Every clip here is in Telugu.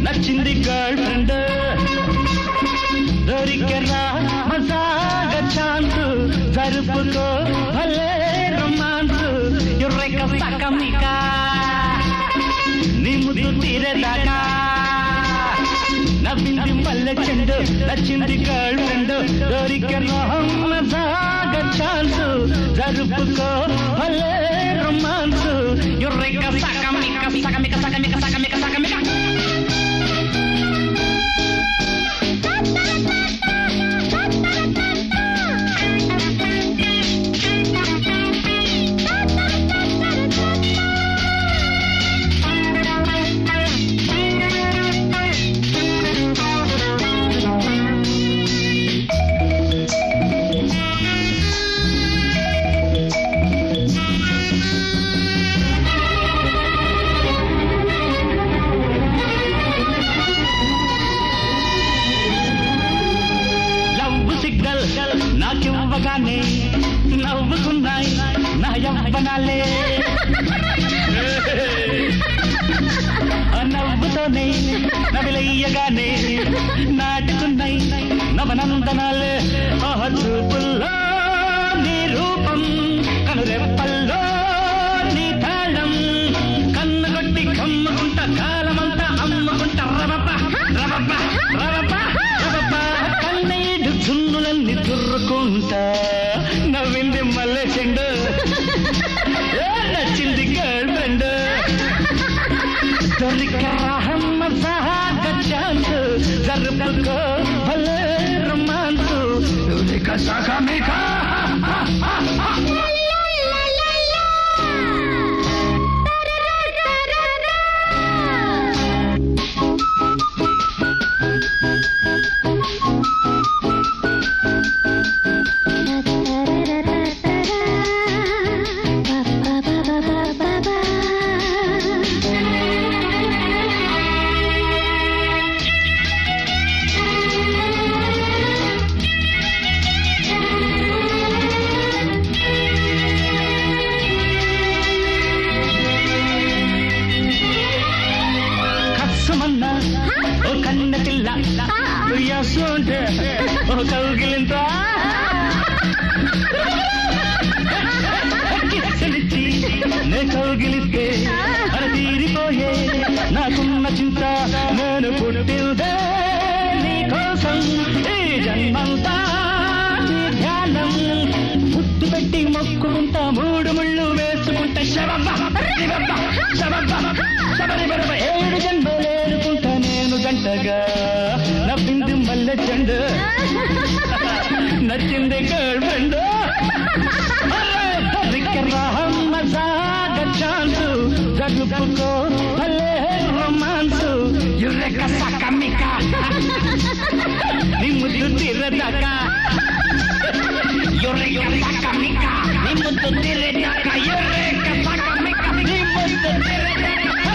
నచ్చింది గర్ల్ ఫ్రెండ్ దొరికెరా మజాగా ఛాన్స్ జరుపుకో భలే రొమాన్స్ యుర్రెక సకమిక నీ ముద్దు తీరేదాకా నవ్వింది మల్లె చెండు నచ్చింది గర్ల్ ఫ్రెండ్ దొరికెరా మజాగా ఛాన్స్ జరుపుకో భలే రొమాన్స్ యుర్రెక సకమిక సకమిక సకమిక సకమిక సకమిక నాకివ్వగానే నవ్వుకున్నాయి నా యవ్వనాలే నవ్వుతోనే నవిలయ్యగానే నాటుకున్నాయి నవనందనాలే చూపుల్లో నీ రూపం కనురెప్పల్లో నీ తాళం కన్నుగొట్టి కమ్ముకుంటా కాలమంతా అమ్ముకుంటా రవప రవప రవప రవప కన్నీడు జున్నులన్నీ తుర్రుకుంటా నవ్వింది మల్లె చెండు నచ్చింది గర్ల్ ఫ్రెండ్ దొరికరాహమ్మ సహాగా ఛాన్స్ జరుపుకో భలే రొమాన్స్ సకమిక ఓ కన్న పిల్ల ఉయ్యాసోంటే ఓ కౌగిలింత కిచ్చలిచ్చి నే కౌగిలిస్తే అది తీరిపోయే నాకున్న చింత నేను పుట్టిందే నీ కోసం ఈ జన్మంతా నీ ధ్యానం ముద్దు పెట్టి మొక్కుకుంటా మూడు ముళ్ళు వేసుకుంటా ఏడు జన్మలేరుకుంటా నేను గంటగా నవ్వింది మల్లె చెండు నచ్చింది గర్ల్ ఫ్రెండ్ మజాగా ఛాన్స్ జరుపుకో భలే రొమాన్స్ యుర్రెక సకమిక నీ ముద్దు తీరేదాకా యుర్రెక సకమిక నీ ముద్దు తీరేదాకా యుర్రెక సకమిక నీ ముద్దు తీరేదాకా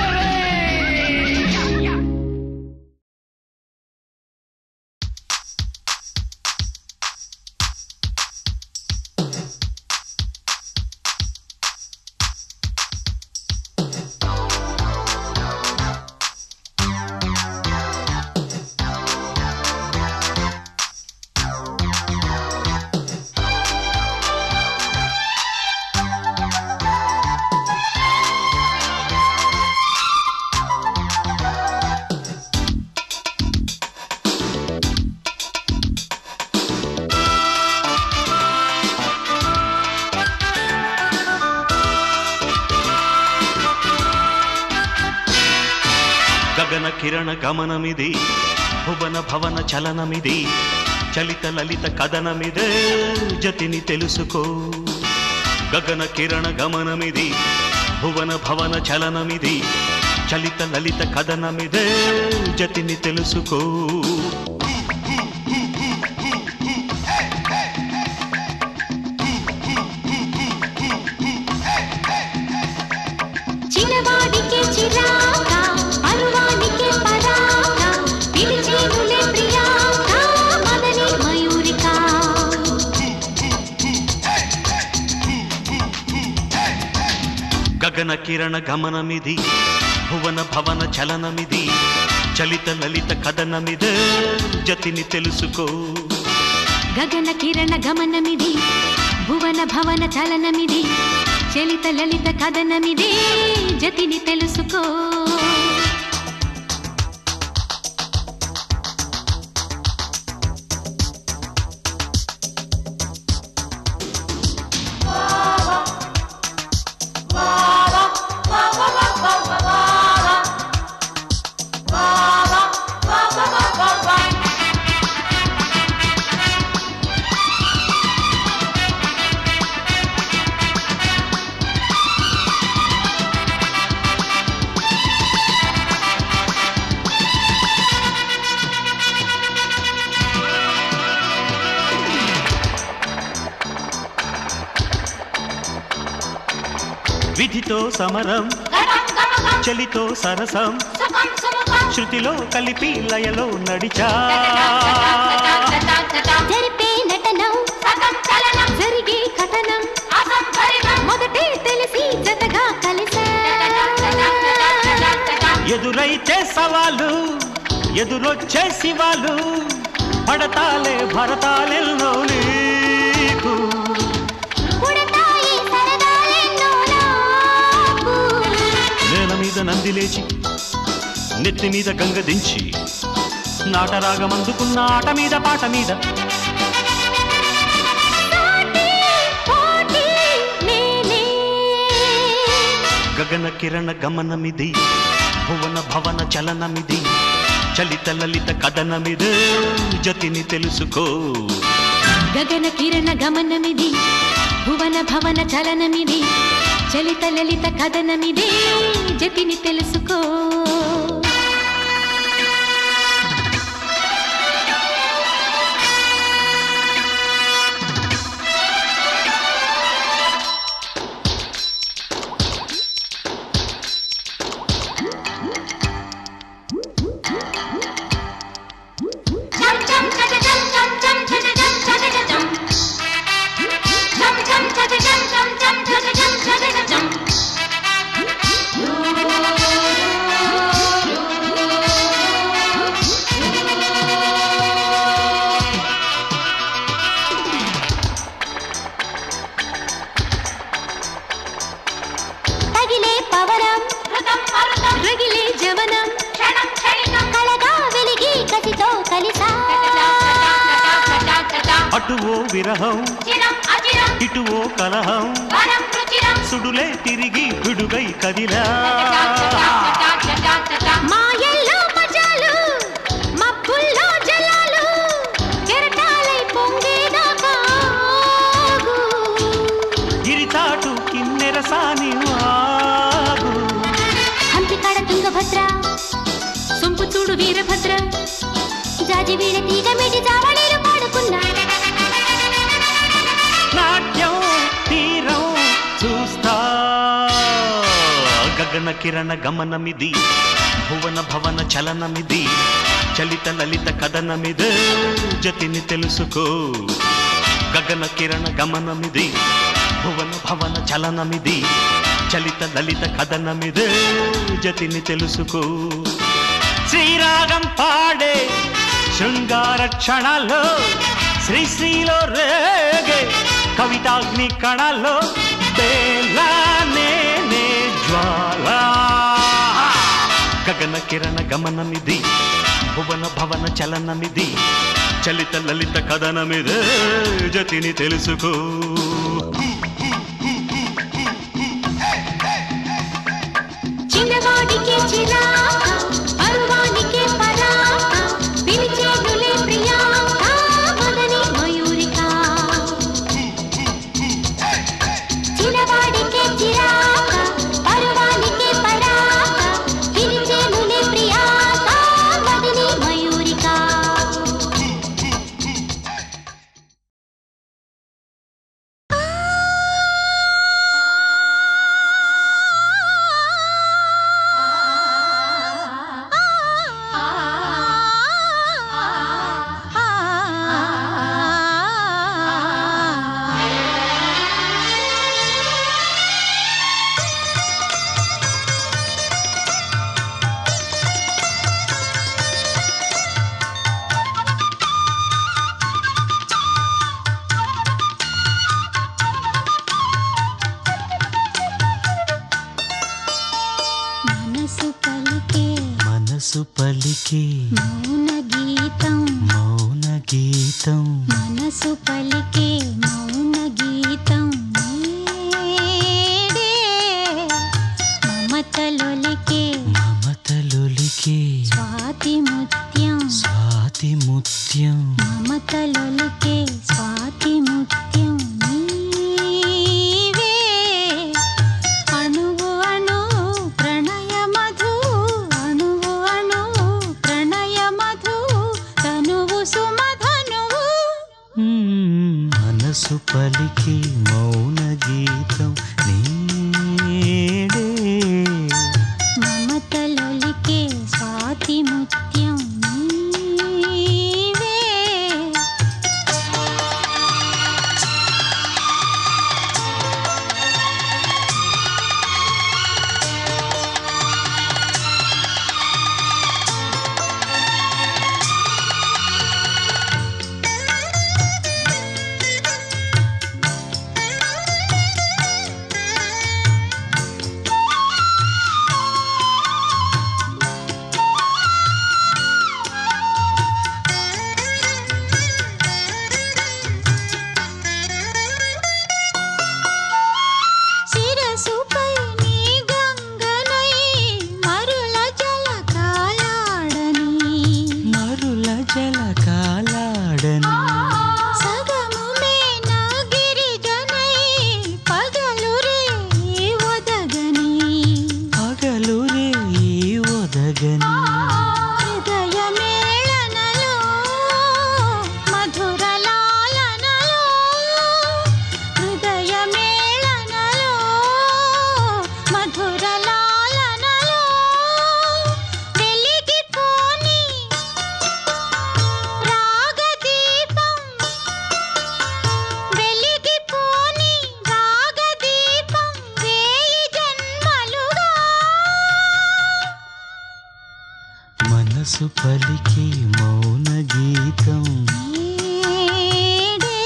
గగన కిరణ గమనమిది భువన భవన చలనమిది చలిత లలిత కథనమిదే జతిని తెలుసుకో గగన కిరణ గమనమిది భువన భవన చలనమిది చలిత లలిత కథనమిదే జతిని తెలుసుకో చిన్నవాడికి చిరాకా అరువానికి పరాకా పిలిచేనులే ప్రియాకా మదని మయూరికా గగన కిరణ గమనమిది భువన భవన చలనమిది చలిత లలిత కథనమిదే జతిని తెలుసుకో. గగన కిరణ గమనమిది భువన భవన చలనమిది చలిత లలిత కథనమిదే జతిని తెలుసుకో. విధితో సమరం చలితో సరసం శృతిలో కలిపి లయలో నడిచా. జరిపే నటనం జరిగే కథనం మొదటే తెలిసి జతగా కలిసా. ఎదురైతే సవాలు ఎదురొచ్చే శివాలు పడతాలే భరతాలెన్నో నీకు. నేల మీద నంది లేచి నెత్తి మీద గంగ దించి నాటరాగమందుకున్న ఆట మీద పాట మీద గగన కిరణ గమనమిది భువన భవన చలనమిది చలిత లలిత కథనమిదే జతిని తెలుసుకో. గగన కిరణ గమనమిది భువన భవన చలనమిది చలిత లలిత కథనమిదే జతిని తెలుసుకో. అటువో విరహం ఇటువో కలహం సుడులే తిరిగి పిడుగై కదిలా. మాయల్లో మజాలు మబ్బుల్లో జలాలు కెరటాలై పొంగేదాకా గిరిచాటు కిన్నెర సాని వాగు. హంపికాడ తుంగభద్ర సొంపు చూడు వీరభద్ర జాజి వీడ తీగ మిడి జావళీలు పాడుకున్నా. నాట్యం తీరం చూస్తా గగన కిరణ గమనమిది భువన భవన చలనమిది చలిత లలిత కథనమిదే జతిని తెలుసుకో. గగన కిరణ గమనమిది భువన భవన చలనమిది చలిత లలిత కథనమిదే జతిని తెలుసుకో. శ్రీరాగం పాడే శృంగార క్షణాల్లో శ్రీశ్రీలో రేగే కవితాగ్ని కణాల్లో బేలానే జ్వాల. గగన కిరణ గమనమిది భువన భవన చలనమిది చలిత లలిత కథనమిదే జతిని తెలుసుకో. చిన్నవాడికి చిరాక పరువానికి పరాక పిలిచేనులే ప్రియాంక మదని మయూరిక. చిన్నవాడికి చిరాక పరువానికి పరాక పిలిచేనులే ప్రియాంక మదని మయూరిక. పలికే మౌన గీతం మౌన గీతం మనసు పలికే మౌన గీతం నేడే మమతలొలికే మమతలొలికే స్వాతి ముత్యం స్వాతి ముత్యం మమతలొలికే స్వాతి ముత్యం నీవే అణువు అణువు ప్రణయ మధు అణువు అణువు ప్రణయ మధు తనువు సుమధనువు మనసు పలికే మౌన గీతం నేడే మమతలొలికే స్వాతి ముత్యం నీవే శిరసుపై నీ గంగనై మరుల జలకాలాడని మరుల జలకాలాడని సగము మేన గిరిజనై పగలు రే ఒదగని పగలు రే ఒదగని హృదయ మేళనలో మధుర లాలనలో హృదయ మేళనలో మధుర లాలనలో వెలిగిపోని రాగదీపం వెలిగిపోని రాగదీపం వేయి జన్మలుగా మనసు పలికే మౌన గీతం నేడే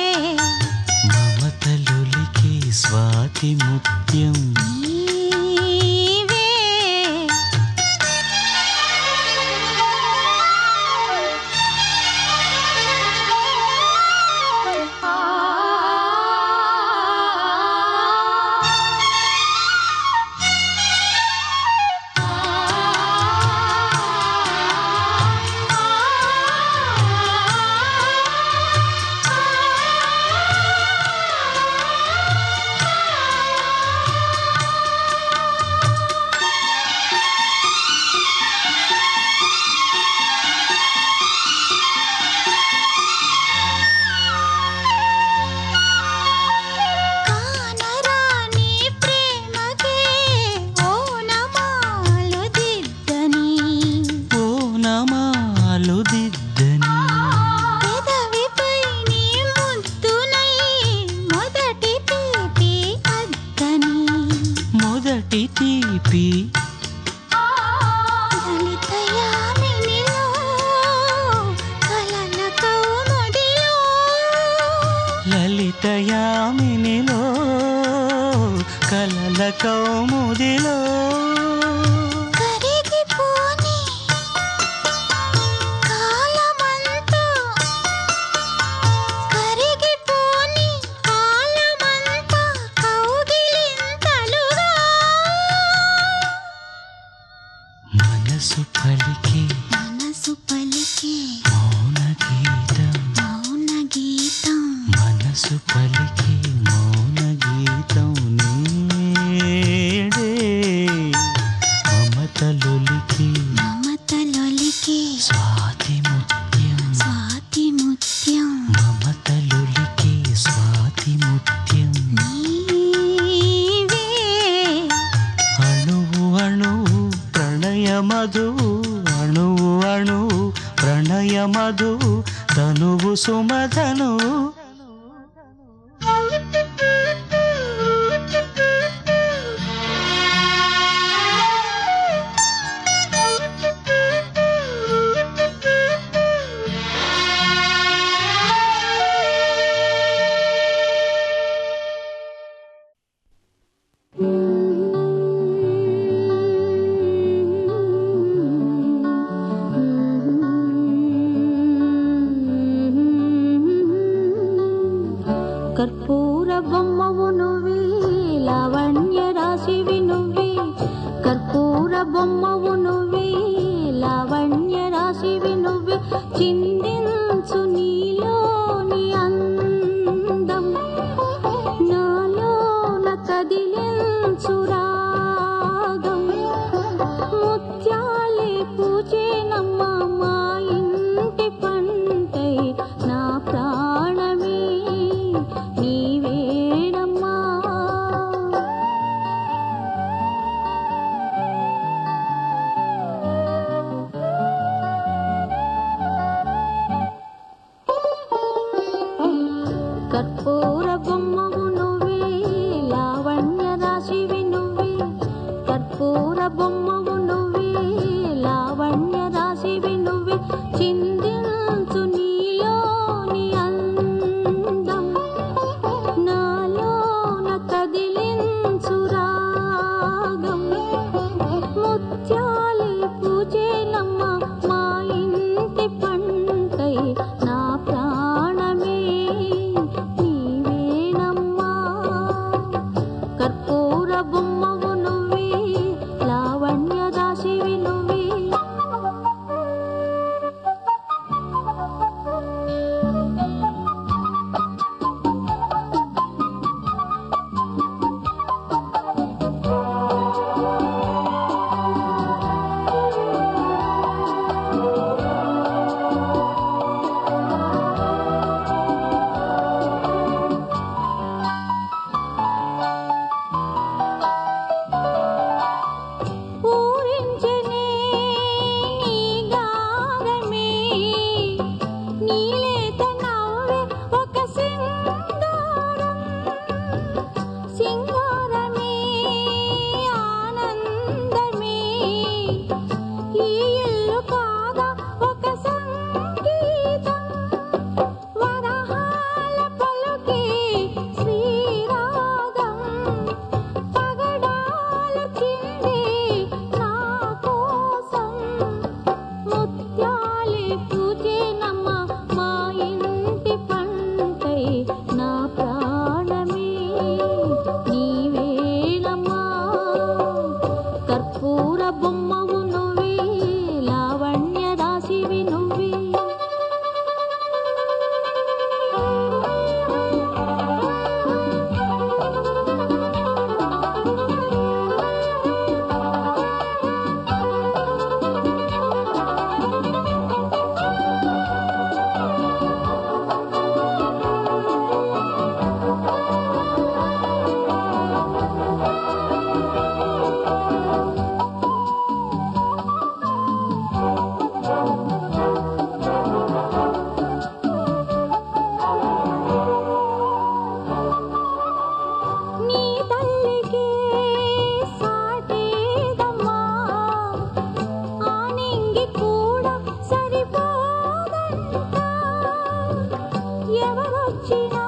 మమతలొలికే స్వాతి ముత్యం నీవే కానరాని ప్రేమకే ఓనమాలు దిద్దని ఓ నమాలు దిద్దని పెదవిపై నీ ముద్దునై మొదటి తీపి అద్దని మొదటి తీపి లలిత యామినిలో కలల కౌముదిలో లలిత యామినిలో కలల కౌముదిలో కరిగిపోని కాలమంతా కరిగిపోని కాలమంతా కౌగిలింతలుగా మనసు పలికే మనసు పలికే మౌన గీతం మౌన గీతం మనసు పలికే మౌన గీతం నేడే మమతలొలికే మమతలొలికే స్వాతి ముత్యం స్వాతి ముత్యం మమతలొలికే స్వాతి ముత్యం నీవే అణువు అణువు ప్రణయ మధు అణువు అణువు ప్రణయ మధు తనువు సుమధను కర్పూర బొమ్మవు నువ్వే లావణ్య రాశివి నువ్వే కర్పూర బొమ్మవు నువ్వే లావణ్య రాశివి నువ్వే చిందించు నీలోని అందం నాలోన కదిలించు రాగం ముత్యాలే పూజేనమ్మ మా ఇంటి పంటై నా ప్రాణమే నీవేనమ్మా కర్పూర బొమ్మవు నువ్వే లావణ్య రాశివి నువ్వే కర్పూర బొమ్మవు నువ్వే లావణ్య రాశివి నువ్వే చిందించు నీలోని అందం నాలోన కదిలించు రాగం ముత్యాలే పూజేనమ్మ మా ఇంటి పంటై నా ప్రాణమే నీవేనమ్మా కర్పూర బొమ్మవు నువ్వే లావణ్య రాశివి నువ్వే పూరించనే నీ గారమే నీలేత నవ్వే ఒక సింగారం సింగారమే ఆనందమే ఈ ఇల్లు కాగా ఒక సంగీతం వరహాల పలుకే శ్రీరాగం పగడాల చిందే నా కోసం ముత్యాలే పూజేనమ్మ మా ఇంటి పంటై నా ప్రాణమే నీవేనమ్మా కర్పూర బొమ్మవు నువ్వే లావణ్య రాశివి నువ్వే నీ తల్లికే సాటేదమ్మా ఆనింగి కూడా సరిపోదంట ఎవరొచ్చినా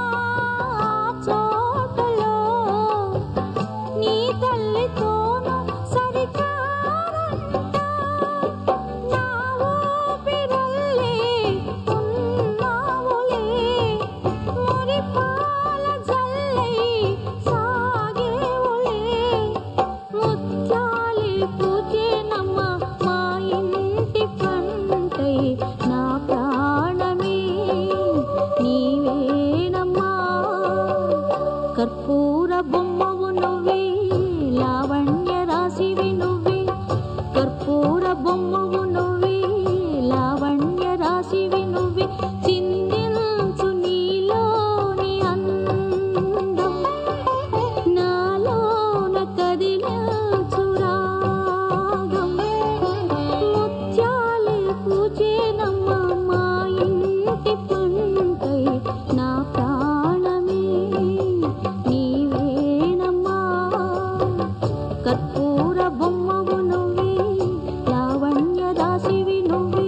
చోటలో నీ తల్లితోనూ సరికారంట నా ఊపిరల్లే ఉన్నావులే మురిపాల జల్లై సాగేవులే ముత్యాలే పూజేనమ్మ మా ఇంటి పంటై నా ప్రాణమే నీవేనమ్మా కర్పూర బొమ్మవు నువ్వే లావణ్య రాశివి నువ్వే కర్పూర బొమ్మవు నువ్వే లావణ్య రాశివి నువ్వే చిందించు నీలోని అందం నాలోన కదిలించు రాగం ముత్యాలే పూజేనమ్మ మా ఇంటి పంటై నా ప్రాణమే నీవేనమ్మా కర్పూర బొమ్మవు నువ్వే లావణ్య రాశివి నువ్వే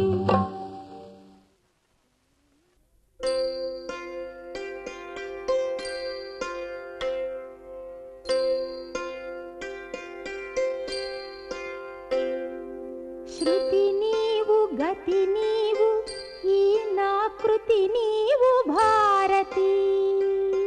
శృతి నీవు గతి నీవు ఈ నా కృతి నీవు భారతి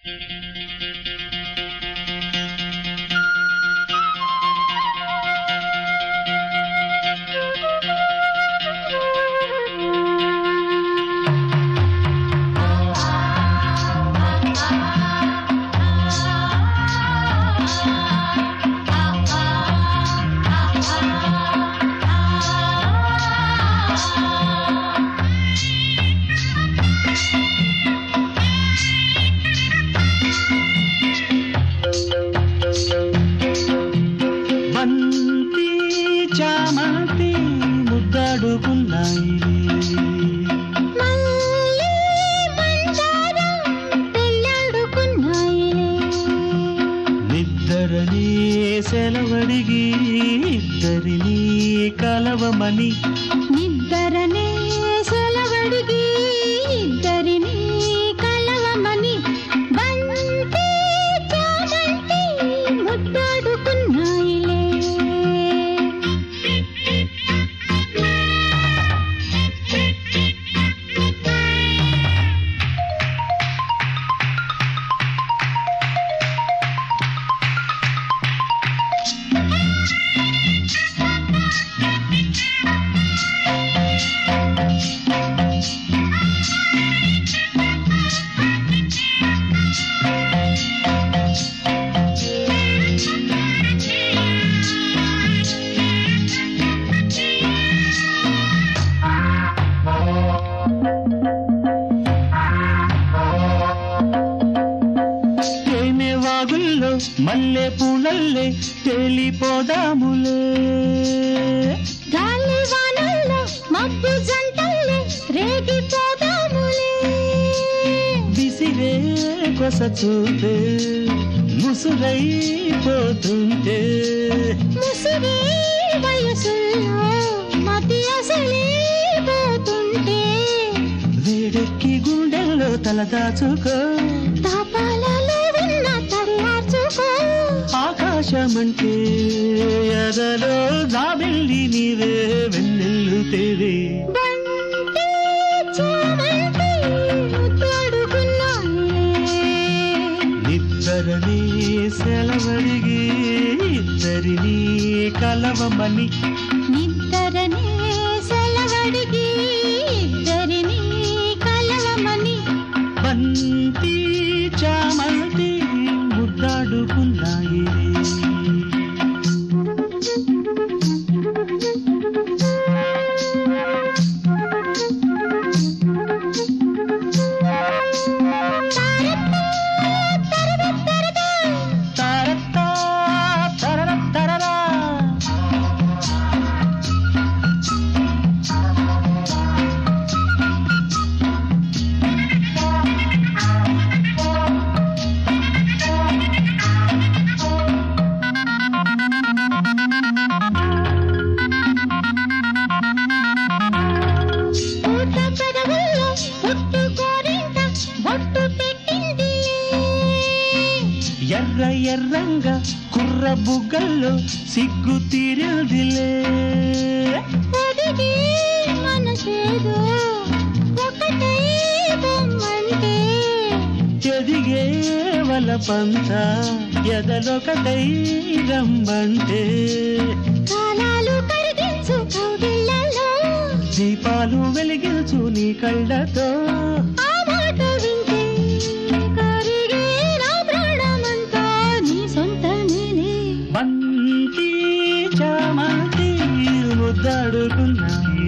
మల్లె పూలల్లే తేలిపోదాములే గాలి వానల్లో మబ్బు జంటల్లే రేగిపోదాములే విసిరే కొస చూపే ముసురైపోతుంటే ముసిరే వయసుల్లో మతి అసలిపోతుంటే వేడెక్కి గుండెల్లో తల దాచుకో తాపాలలో ఉన్న తడియార్చుకో ఆకాశమంటే ఎదలో జాబిల్లి నీవే వెన్నెల్లు తేవే బంతి చామంతి ముద్దాడుకున్నాయే నిద్దరని సెలవడిగి ఇద్దరిని కలవమని నిద్దరనే సెలవడిగి ఇద్దరిని కలవమని బంతి చామంతి ముద్దాడుకున్నాయి ఎర్ర ఎర్రంగా కుర్ర బుగ్గల్లో సిగ్గు తీరదిలే ఒదిగి మనసేదో ఒకటై బొమ్మంటే ఎదిగే వలపంత ఎదలొకటై రమ్మంటే కాలాలు కరిగించు కౌగిళ్ళలో దీపాలు వెలిగించు నీ కళ్ళతో ఆ మాట వింటే కరిగే నా ప్రాణమంతా నీ సొంత నేనే బంతి చామంతి ముద్దాడుకున్నాయి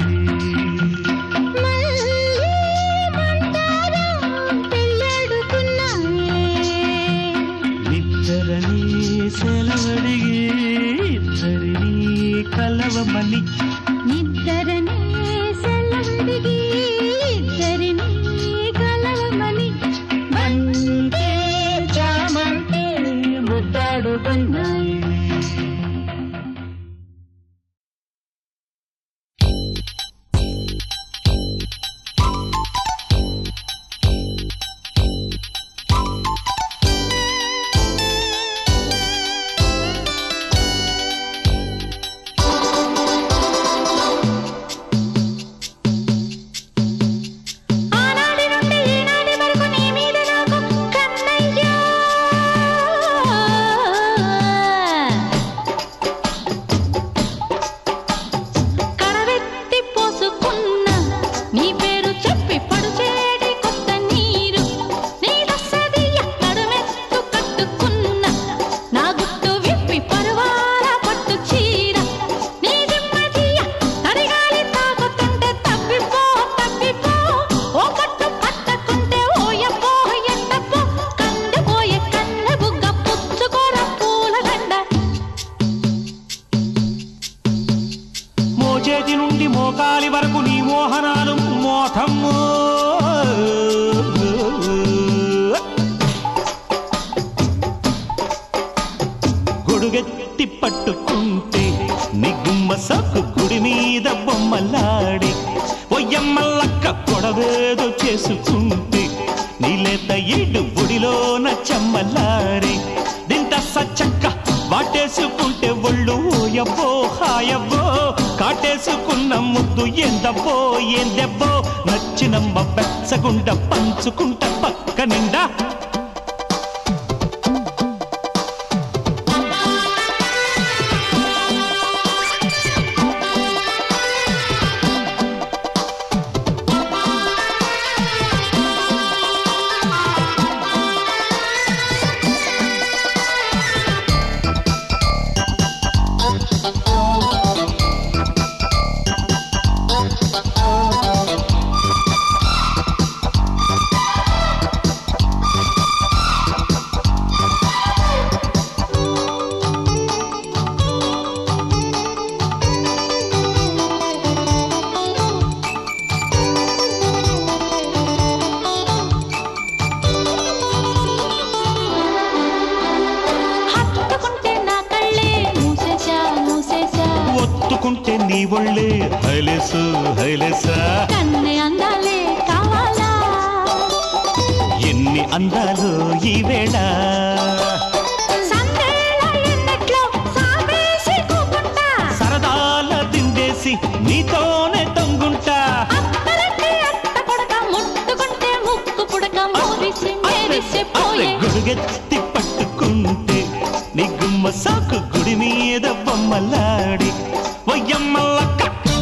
మళ్ళీ మంటారా పెళ్ళాడుకున్నాయే నిద్దరని సెలవడిగి ఇద్దరిని కలవమని నిద్దరనే సెలవడిగి ఇద్దరిని కలవమని బంతి చామంతి ముద్దాడుకున్నాయి ఆనాటి నుండి ఈనాటి వరకు నీ మీద నాకు కన్నయ్య గొడుగెత్తి పట్టుకుంటే నీ గుమ్మ సాకు గుడి మీద బొమ్మలాడి ఒయ్యమ్మలక్క పొడవేదో చేసుకుంటే నీలేత ఈడు గుడిలోన చెమ్మలారి దింత సచ్చక్క వాటేసుకుంటే ఒళ్ళు ఓయబ్బో హాయబ్బో కాటేసుకున్న ముద్దు ఎందబ్బో ఏందెబ్బో నచ్చినమ్మ బెచ్చగుండ పంచుకుంట పక్క నిండా ఒత్తుకుంటే నీ ఒళ్ళే హైలేసు హైలేసా కన్నె అందాలే కావాలా ఎన్ని అందాలు ఈ వేళ సరదాల తిండేసి నీతోనే తొంగుంటా గొడుగెత్తి పట్టుకుంటే నీ గుమ్మ సాకు గుడి మీద బొమ్మలాడి వయ్యమ్మలక్క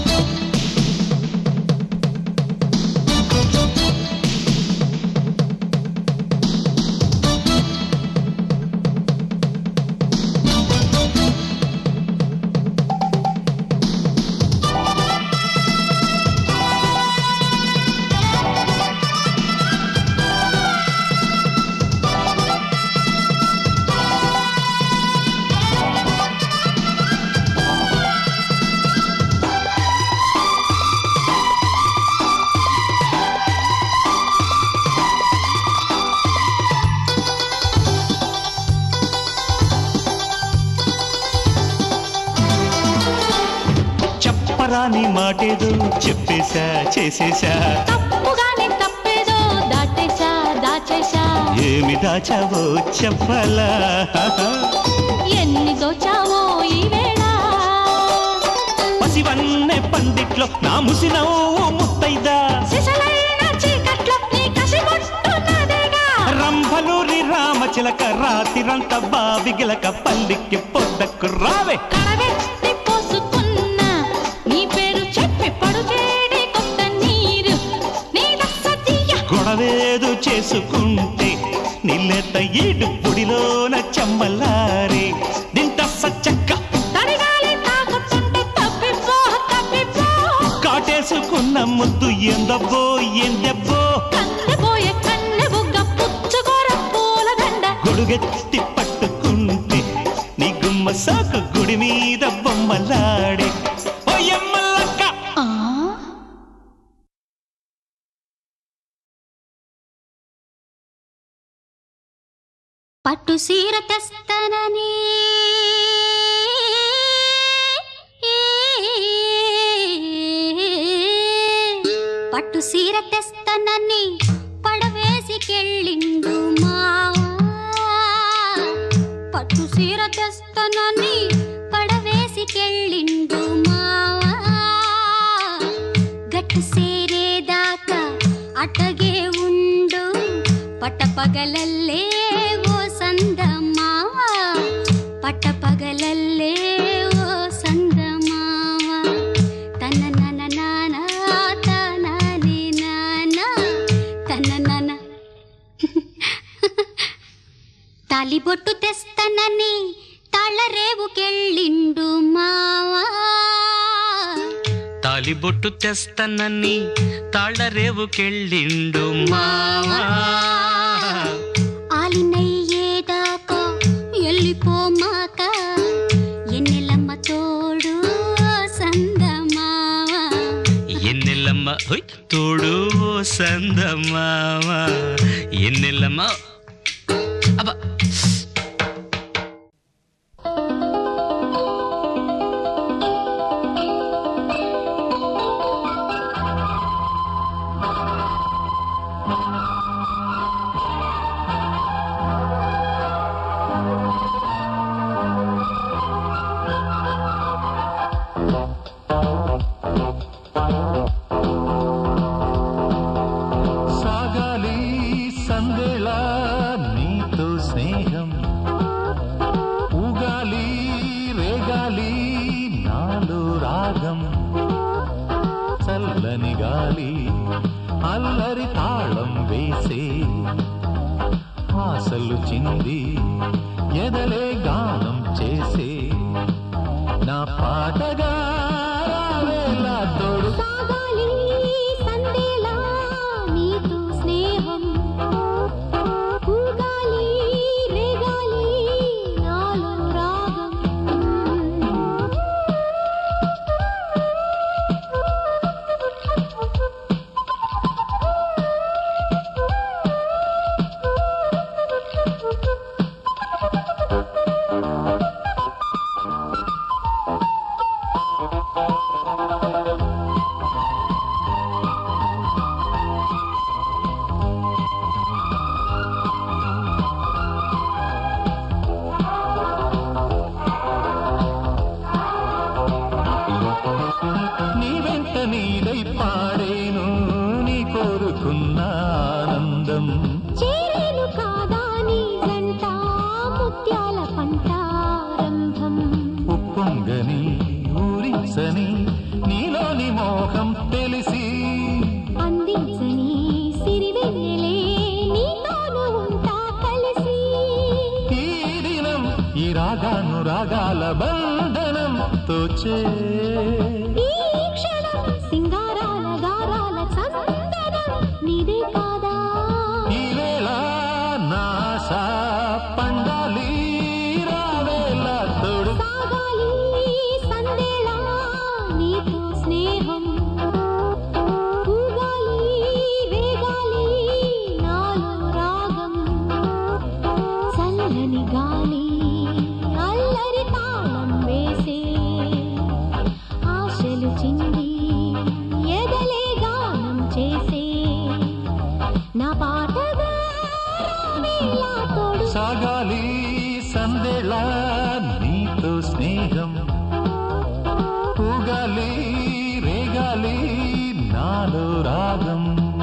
చెప్పరాని మాటేదో చెప్పేశా చేసేశా తప్పుగానే తప్పేదో దాటేశా దాచేశా ఏమి దాచావో చెప్పాలా ఎన్ని దోచావో ఈ వేళ పసివన్నే పందిట్లో నా ముసినవ్వు ముత్తైదా సిసలైన చీకట్లో నీ కసి కొట్టున్నదేగా రంభలూరి రామచిలక రాతిరంత బావిగిలక పల్లికి పొద్దకు రావే కడవెత్తి పోసుకున్న నీ పేరు చెప్పి పడుచేడి కొత్త నీరు నీ దస్సతీయ గొడవేదు చేసుకుంటే నిల్లెత ఈడు పొడిలోన చెమ్మలారే దింత సచ్చక్క తడిగాలి తాకుతుంటే తప్పిపో తప్పిపో కాటేసుకున్న ముద్దు ఎందబ్బో ఎందెబ్బో కన్నెపోయే కన్నె బుగ్గ పుచ్చుకోర పూల దండ గొడుగెత్తి పట్టుకుంటే నీ గుమ్మ సాకు గుడి మీద బొమ్మలాడే ఓయమ్మలక్క పట్టు సీర తెస్తానని పట్టు సీర తెస్తానని పడవేసికెళ్ళిండు మావా పట్టు సీర తెస్తానని పడవేసికెళ్ళిండు మావా గట్టు సేరేదాకా అటగే ఉండు పట్టపగలల్లే ఓ సందమావా పట్టపగలల్లే ఓ సందమావా తన నన నానా తనని నానా తన నన తాలిబొట్టు తెస్తానని తాళరేవుకెళ్ళిండు మావా తాలిబొట్టు తెస్తానని తాళరేవుకెళ్ళిండు మావా ఆలినయ్యేదాకా ఎల్లిపోమాక ఎన్నెలమ్మ తోడు సందమావా ఎన్నెల్లమ్మ తోడు సందమావ ఎన్నెల్లమ్మ అబ్బా ఆశలు చింది ఎదలే గానం చేసే నా పాటగా రావేలా తోడు సాగాలి సందేలా నీతో స్నేహం ఊగాలి రేగాలి నాలో రాగం నీ వెంట నీడై పాడేను నీ కోరుకున్న ఆనందం చేరేను కాదా నీ జంట ముత్యాల పంటారంభం ఉప్పొంగని ఊరించని నీలోని మోహం తెలిసి అందించని సిరివెన్నెలే నీతోను ఉంటా కలిసి ఈ దినం ఈ రాగాను రాగాల బంధనం తోచే ఈ క్షణం సింగారాల గారాల చందనం నీదే కాదా ఈ వేళ నాశ పండాలి రావేలా తోడు సాగాలి సందేలా నీతో స్నేహం ఊగాలి రేగాలి నాలో రాగం చల్లని గాలి అల్లరి తాళం వేసే ఆశలు చింది ఎదలే గానం చేసే నా పాటగా రావేలా తోడు సాగాలి సందేళ నీతో స్నేహం ఊగాలి రేగాలి నాలో రాగం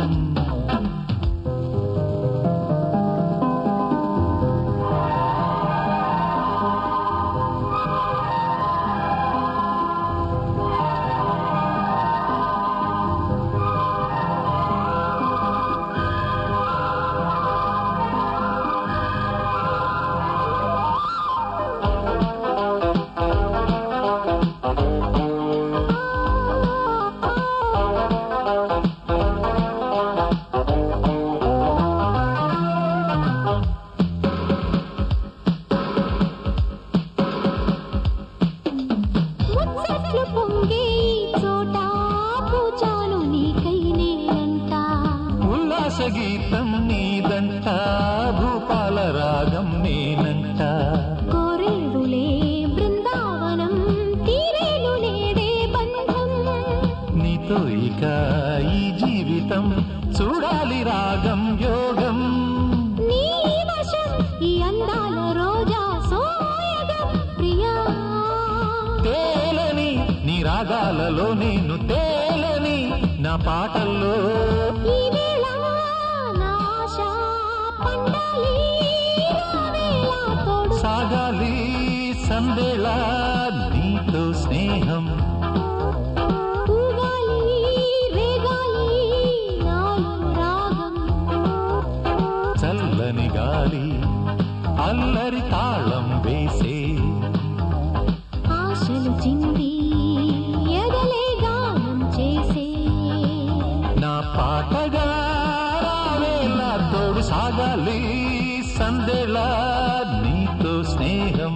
ముచ్చట్లు పొంగే ఈ చోట పూజాను నీకై నేనంట ఉల్లాస గీతం నీదంట భూపాల రాగం నేనంట కోరేదులే బృందావనం తీరేను నేడే బంధం నీతో ఇక ఈ జీవితం చూడాలి రాగం యోగం నీ వశం ఈ అందాల రోజా సోయగం ప్రియా తేలని నీ రాగాలలో నేను తేలని నా పాటల్లో ఈ వేళ నా ఆశ పండాలి రావేలా తోడు సాగాలి సందేళ నీతో స్నేహం ఊగాలి రేగాలి నాలో రాగం చల్లని గాలి అల్లరి తాళం వేసే ఆశలు చింది ఎదలే గానం చేసే నా పాటగా రావేలా తోడు సాగాలి సందేళ నీతో స్నేహం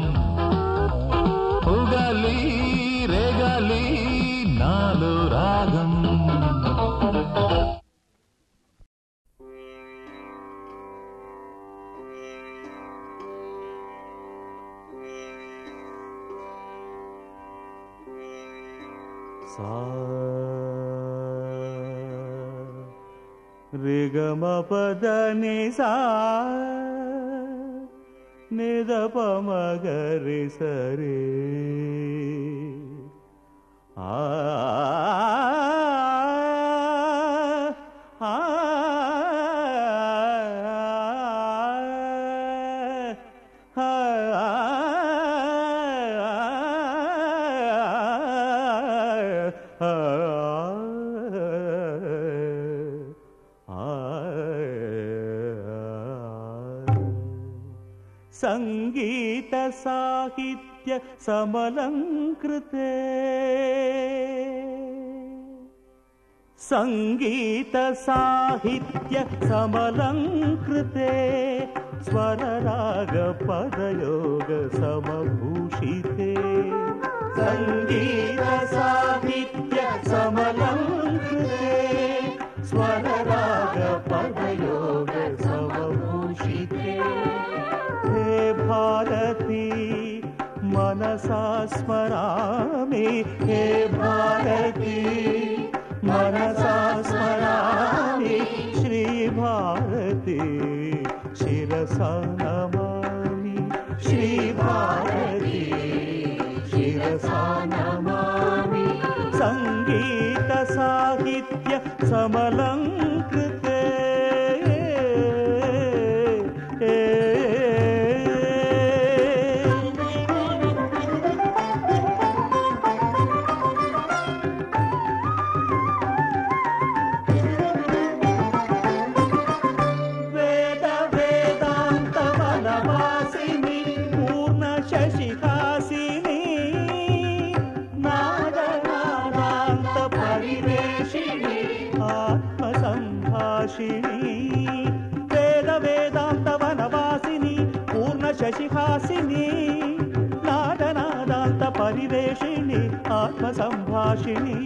ఊగాలి రేగాలి నాలో రాగం रे ग म प द नि सा नि द प म ग रे स रे आ आ సంగీత సాహిత్య సమలంకృతే సంగీత సాహిత్య సమలంకృతే స్వరరాగ పదయోగ సమభూషితే సంగీత సాహిత్య సమలంకృతే స్వరరాగ పదయోగ సమభూషితే హే భారతి మనసా స్మరామి హే భారతి మనసా స్మరామి శ్రీ భారతి శిరసా నమామి శ్రీ భారతి శిరసా నమామి సంగీత సాహిత్య సమలంకృతే వేద వేదాంత వనవాసిని పూర్ణ శశిహాసిని నాదనాదాంత పరివేషిణి ఆత్మ సంభాషిణి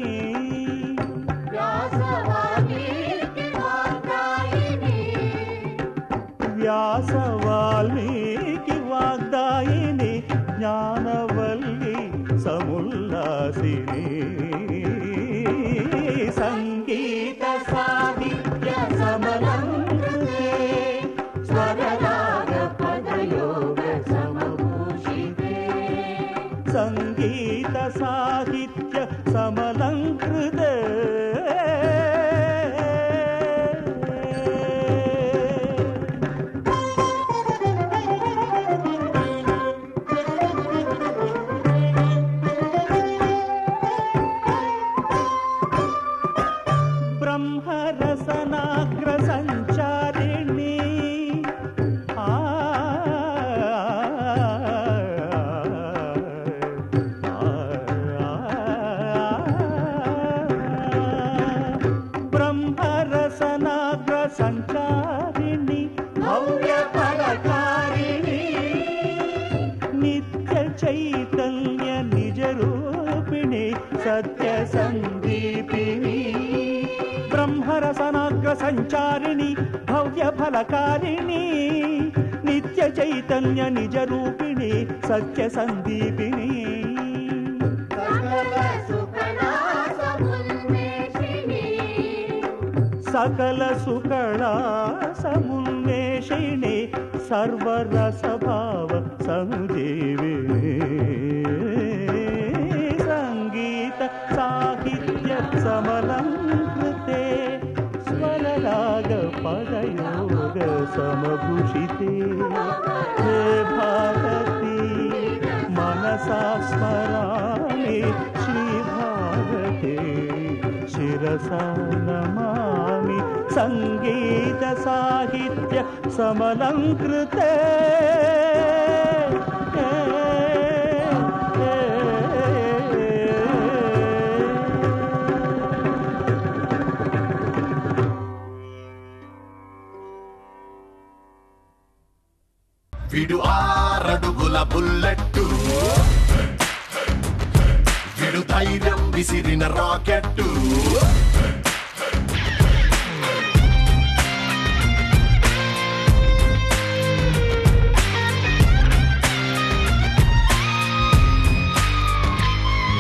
వ్యాస వాల్మీకి వాగ్దాయిని జ్ఞానవల్లి సముల్లాసిని సంగీత సాహిత్య సమలంకృతే స్వరరాగ పదయోగ సమభూషితే సంగీత సాహిత్య సమలంకృతే సంచారిణి భవ్య ఫలకారిణి నిత్య చైతన్య నిజ రూపిణి సత్య సందీపిని బ్రహ్మరసనాగ్ర సంచారిణి భవ్య ఫలకారిణి నిత్య చైతన్య నిజ రూపిణి సత్య సందీపిని సకల సుకళా సమున్మేషిణి సర్వరసభావ సంజీవిని సంగీత సాహిత్య సమలంకృతే స్వరరాగ పదయోగ సమభూషితే హే భారతి మనసా స్మరామి శ్రీ భారతి శిరసా నమామి సంగీత సాహిత్య సమలంకృతే విడు 6 అడుగుల బుల్లెట్టు విడు ధైర్యం విసిరిన రాకెట్టు